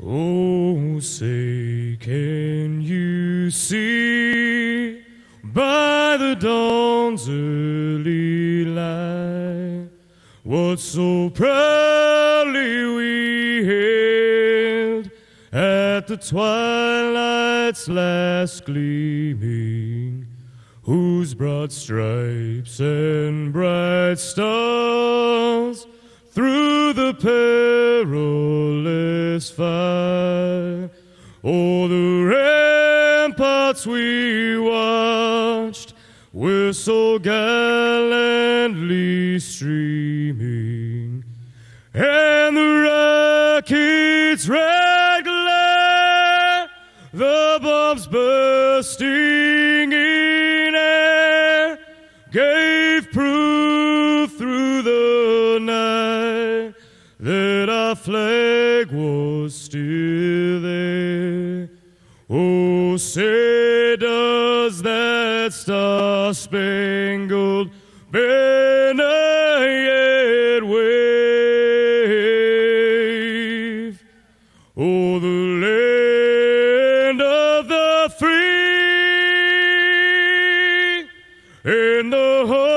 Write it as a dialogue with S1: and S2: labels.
S1: Oh, say, can you see by the dawn's early light what so proudly we hailed at the twilight's last gleaming, whose broad stripes and bright stars through the perilous fight, o'er the ramparts we watched, were so gallantly streaming, and the rocket's red glare, the bombs bursting in air, gave proof through the night that our flag was still there. Oh, say does that star-spangled banner yet wave? Oh, the land of the free and the home